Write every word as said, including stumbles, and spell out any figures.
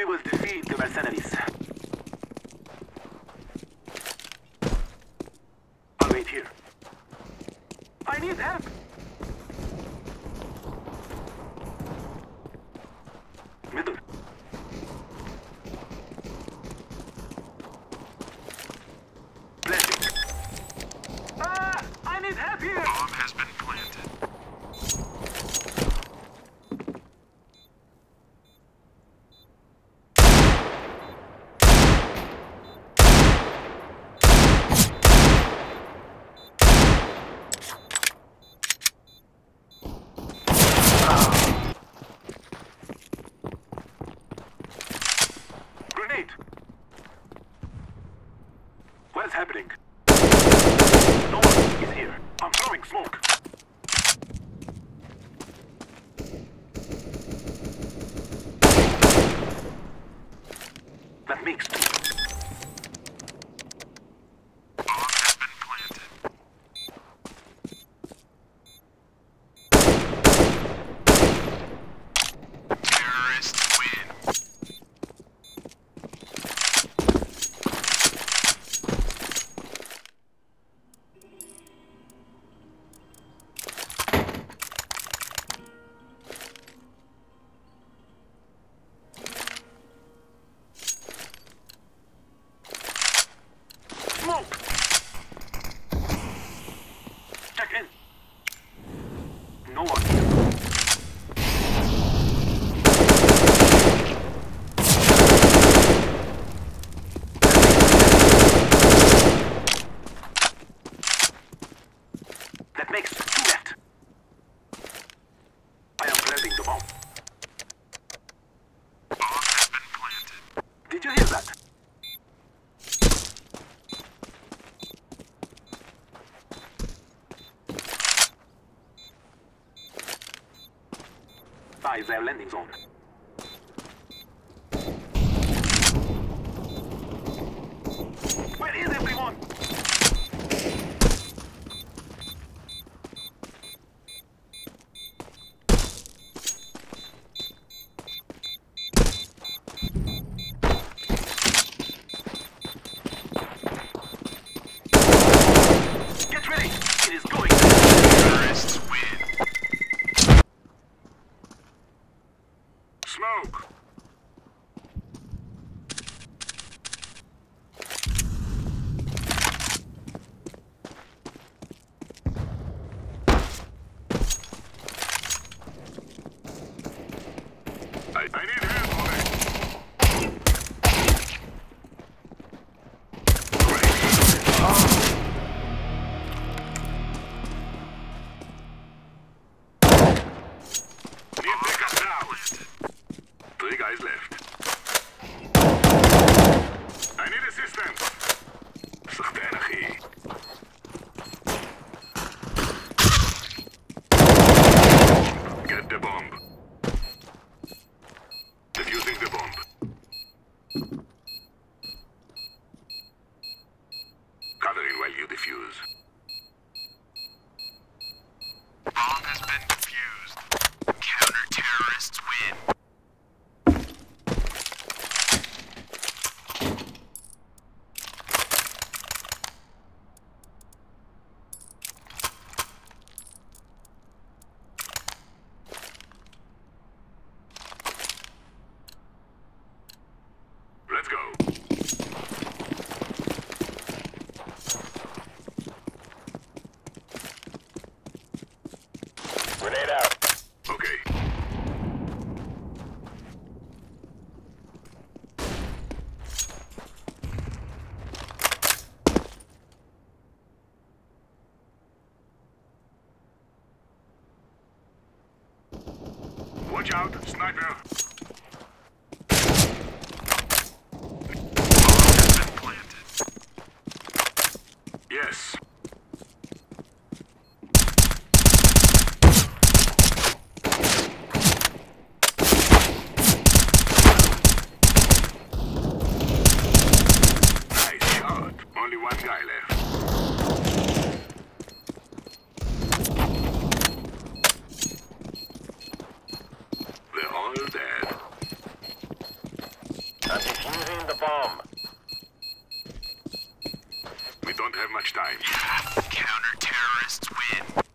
will defeat the mercenaries. I'll wait here. I need help. Middle. Blessing. Ah! I need help here! Bomb has been planted. Grenade! What is happening? No one is here. I'm throwing smoke. That makes two. Bomb has been planted. Terrorists win. Smoke! Check in. No one here. That makes two left. I am planting the bomb. Bomb has been planted. Did you hear that? Is their landing zone. Where is everyone? Get ready! It is going. Terrorists win. Smoke! I, I need help on it. Need backup now. Three guys left. I need assistance. سخت أخي. Get the bomb. Defusing the bomb. Cover in while you defuse. Bomb has been defused. Counter-terrorists win. Let's go. Grenade out. Okay. Watch out, sniper. Yes. Nice shot. Only one guy left. They're all dead. bomb. We don't have much time. Yeah, counter-terrorists win.